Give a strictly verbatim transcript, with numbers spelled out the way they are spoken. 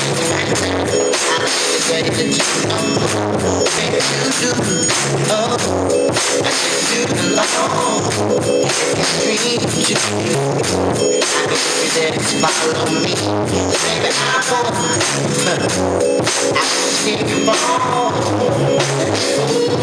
Ready to do, oh, baby, you do, oh, I said you belong, dream to you, I can see that it's follow me, baby, I want, I can see you fall,